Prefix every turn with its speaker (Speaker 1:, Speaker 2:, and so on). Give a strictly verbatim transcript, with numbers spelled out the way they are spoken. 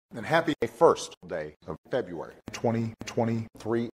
Speaker 1: and happy first day of February twenty twenty-three.